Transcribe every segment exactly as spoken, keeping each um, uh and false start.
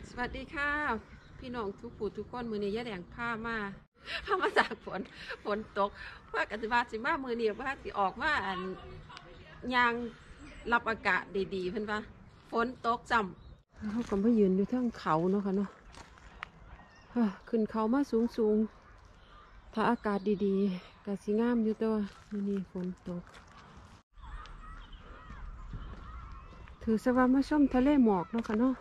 สวัสดีค่ะพี่น้องทุกผู้ทุกคนมือนี้ยะแดงผ้ามาผ้ามาจากฝนฝนตกว่ากันว่าสิมามือนี้ว่าสิออกมาอันยางรับอากาศดีๆเพื่อนว่าฝนตกจำเขาก็มายืนอยู่ทั้งเขาเนาะค่ะเนาะขึ้นเขามาสูงๆถ้าอากาศดีๆก็สิงามอยู่ตัวมือนี้ฝนตกถือสว่ามาชมทะเลหมอกเนาะค่ะเนาะ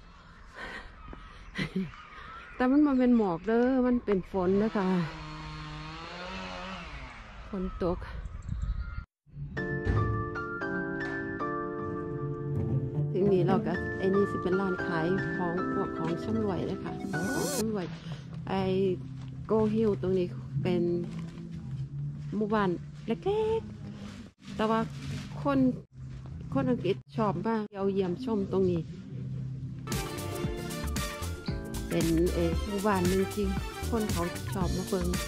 แต่มันมาเป็นหมอกเด้อมันเป็นฝนนะคะฝนตกทีนี้เราก็ไอ้นี่สิเป็นร้านขายของพวกของชำร่วยเลยค่ะของชำร่วยไอ้โกฮิลตรงนี้เป็นหมู่บ้านเล็กๆแต่ว่าคนคนอังกฤษชอบมากเราเยี่ยมชมตรงนี้เป็นเอหมู่บ้านหนึ่งจริงคนเขาชอบมาเบิ่ง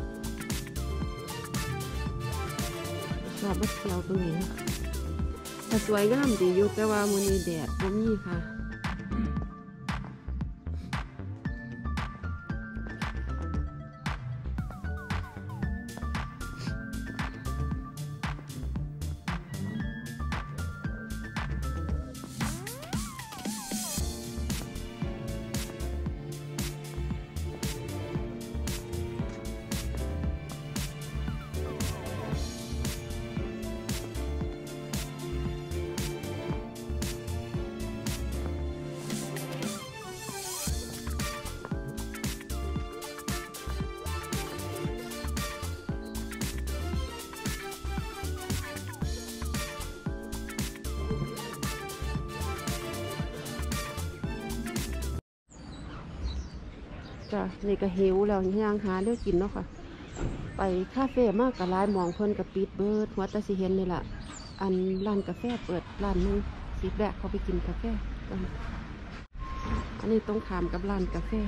ชอบมาเที่ยวตรงนี้แต่สวยงามดีอยู่แต่ว่ามื้อนี้แดดบ่มีค่ะจ้ะนี่ก็หิวแล้วย่างหาเลือกกินเนาะค่ะไปคาเฟ่มากกับร้านมองเพิ่นกับปิดเบิร์ดหัวตาสิเห็นนี่แหละอันร้านกาแฟเปิดร้านนึงสิแบกเขาไปกินกาแฟกันอันนี้ต้องถามกับร้านกาแฟ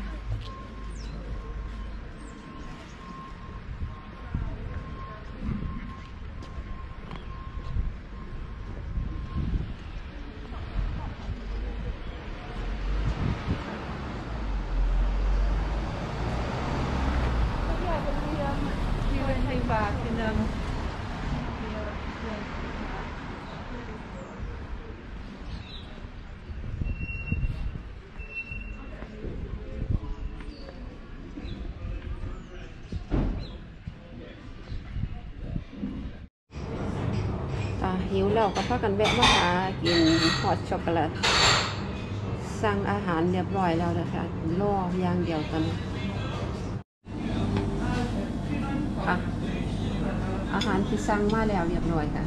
หิวแล้วก็พากันแวะมาหากินฮอตช็อกโกแลตสั่งอาหารเรียบร้อยแล้วนะคะรออย่างเดียวกันค่ะอาหารที่สั่งมาแล้วเรียบร้อยค่ะ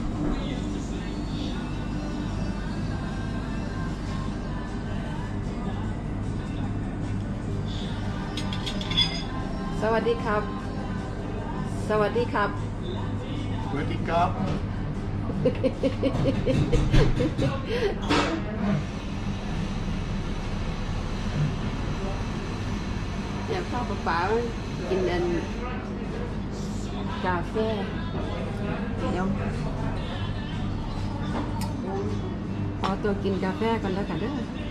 สวัสดีครับสวัสดีครับสวัสดีครับอยากเข้าป๋ากินอันกาแฟเดี๋ยวขอตัวกินกาแฟกันแล้วกันเด้อ